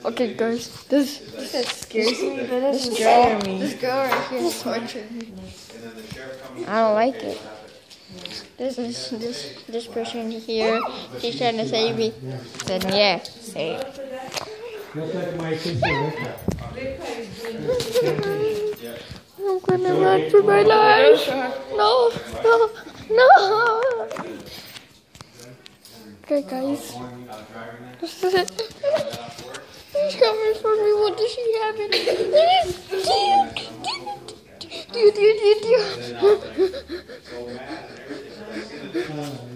Okay, guys, this scares me, but it doesn't scare me. This girl right here is torturing me. I don't like it. This person here, she's trying to save me. Said yeah, save. I'm gonna run for my life. No. Okay, guys. This is it. She's coming for me. What does she have in it?